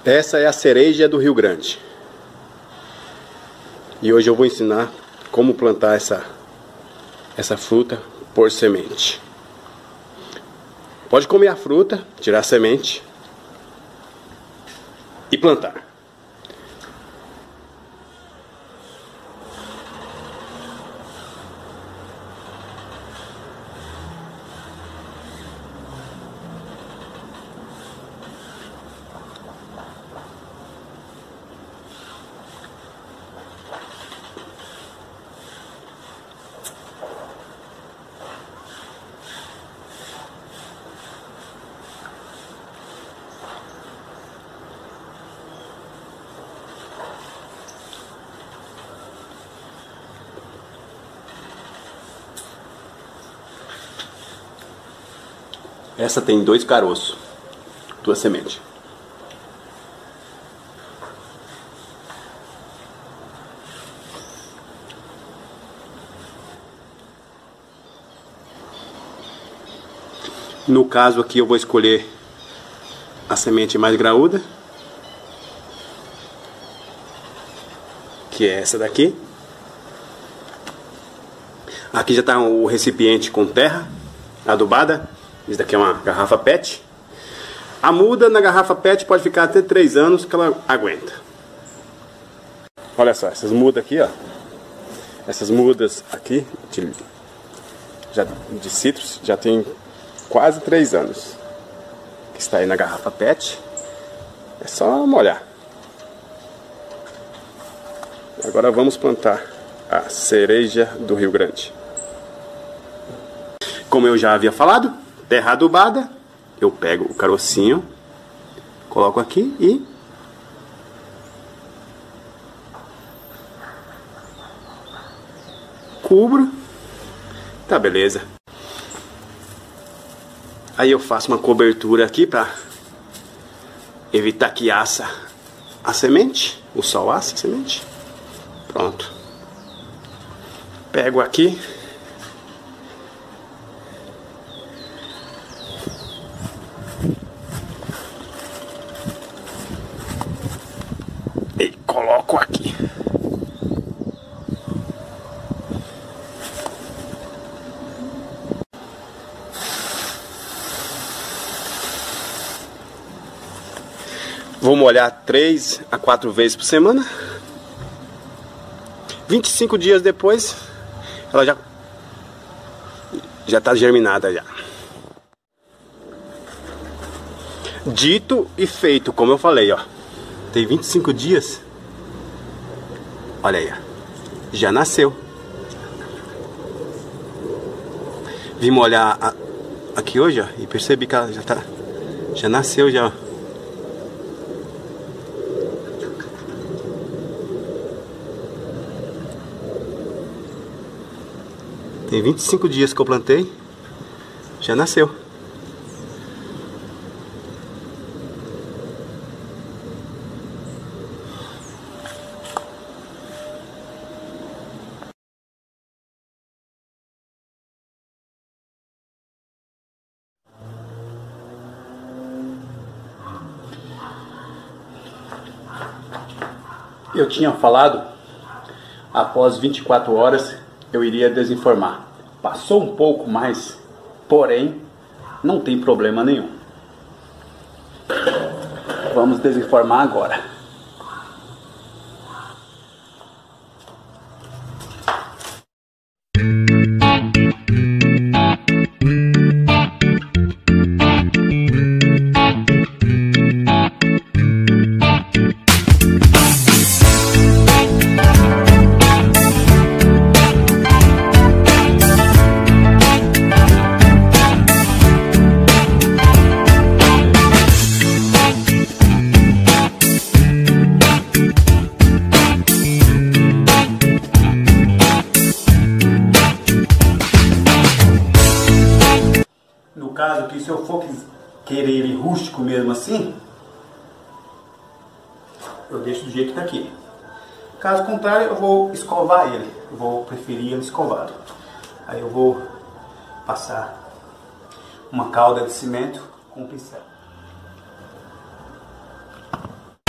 Essa é a cereja do Rio Grande. E hoje eu vou ensinar como plantar essa fruta por semente. Pode comer a fruta, tirar a semente e plantar. Essa tem 2 caroços, 2 sementes. No caso aqui eu vou escolher a semente mais graúda, que é essa daqui. Aqui já está o recipiente com terra adubada. Isso daqui é uma garrafa PET. A muda na garrafa PET pode ficar até 3 anos que ela aguenta. Olha só, essas mudas aqui, ó. Essas mudas aqui de citros já tem quase 3 anos que está aí na garrafa PET. É só molhar. Agora vamos plantar a cereja do Rio Grande. Como eu já havia falado, terra adubada, eu pego o carocinho, coloco aqui e cubro. Tá, beleza. Aí eu faço uma cobertura aqui para evitar que assa a semente, o sol assa a semente. Pronto. Pego aqui. E coloco aqui. Vou molhar 3 a 4 vezes por semana. 25 dias depois, ela já está germinada já. Dito e feito, como eu falei, ó. Tem 25 dias. Olha aí, ó. Já nasceu. Vim molhar aqui hoje, ó, e percebi que ela já nasceu já. Tem 25 dias que eu plantei, já nasceu. Eu tinha falado, após 24 horas eu iria desenformar. Passou um pouco mais, porém não tem problema nenhum. Vamos desenformar agora. No caso que se eu for querer ele rústico mesmo assim, eu deixo do jeito que tá aqui. Caso contrário, eu vou escovar ele. Eu vou preferir ele escovado. Aí eu vou passar uma calda de cimento com pincel.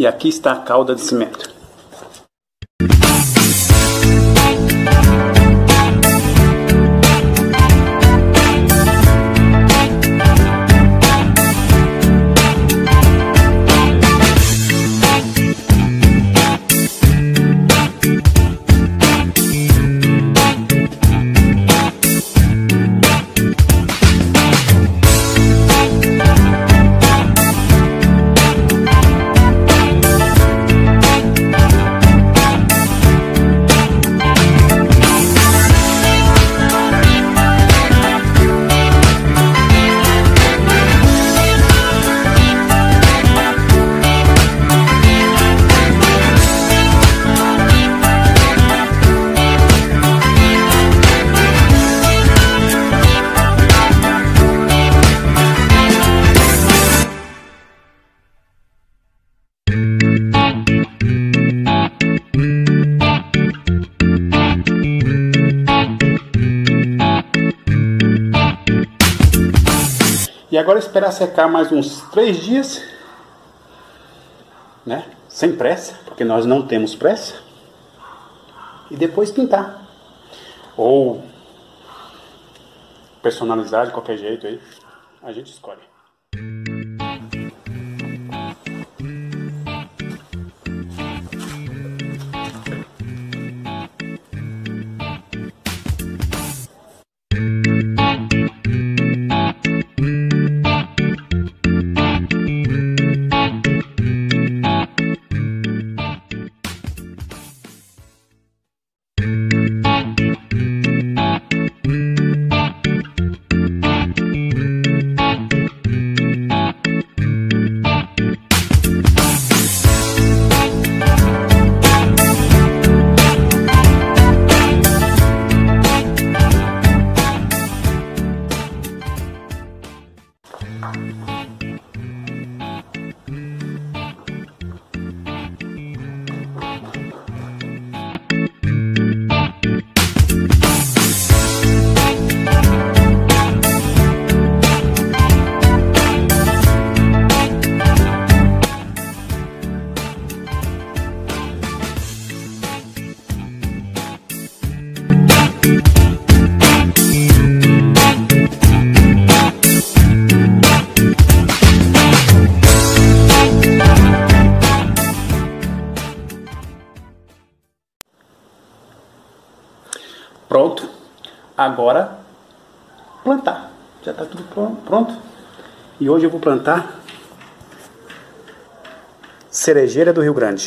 E aqui está a calda de cimento. E agora esperar secar mais uns 3 dias, né? Sem pressa, porque nós não temos pressa. E depois pintar. Ou personalizar de qualquer jeito aí. A gente escolhe. Pronto, agora plantar. Já está tudo pronto. E hoje eu vou plantar cerejeira do Rio Grande.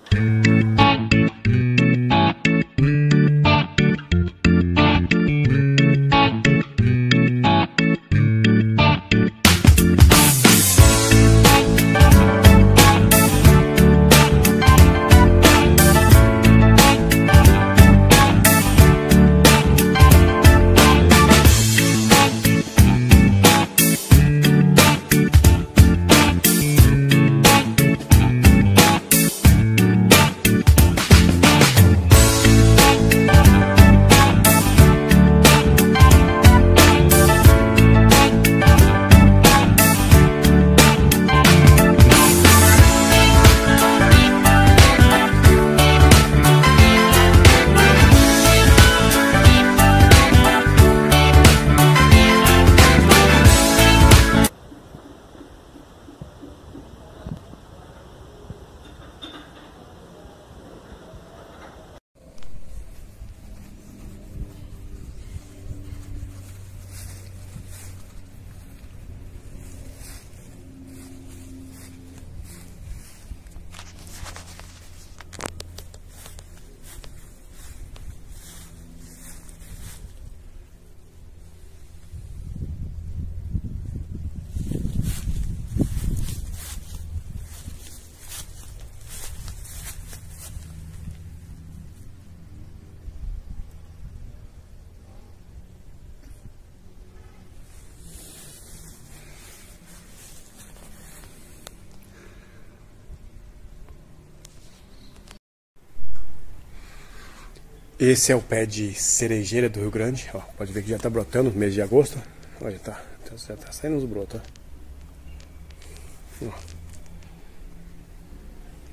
Esse é o pé de cerejeira do Rio Grande. Ó, pode ver que já está brotando no mês de agosto. Olha, já tá saindo os brotos. Ó.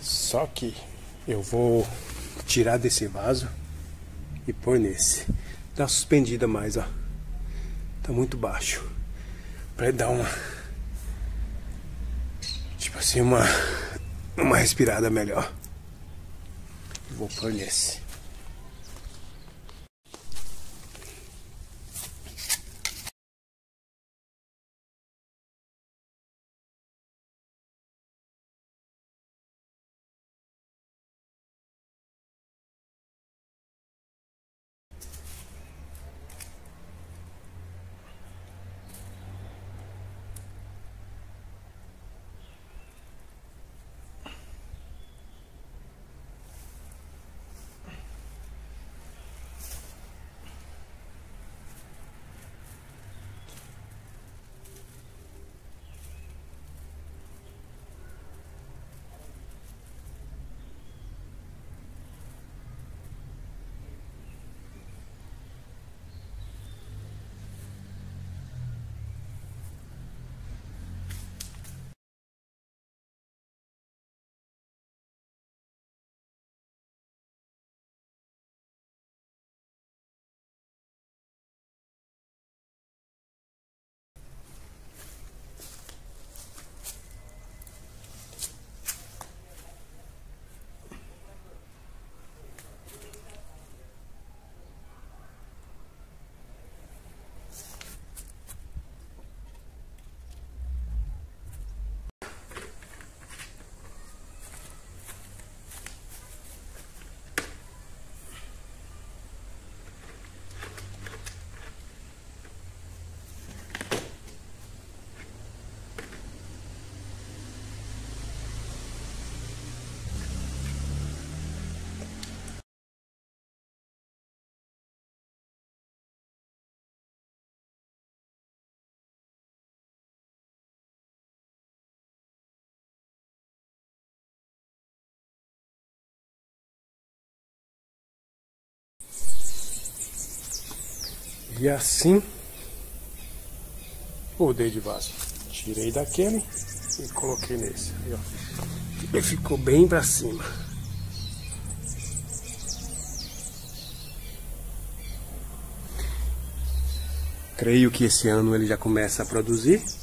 Só que eu vou tirar desse vaso e pôr nesse. Dá uma suspendida mais, ó. Tá muito baixo. Pra dar uma... tipo assim, uma respirada melhor. Vou pôr nesse. E assim, mudei de vaso. Tirei daquele e coloquei nesse. Aí, ó. Ele ficou bem pra cima. Creio que esse ano ele já começa a produzir.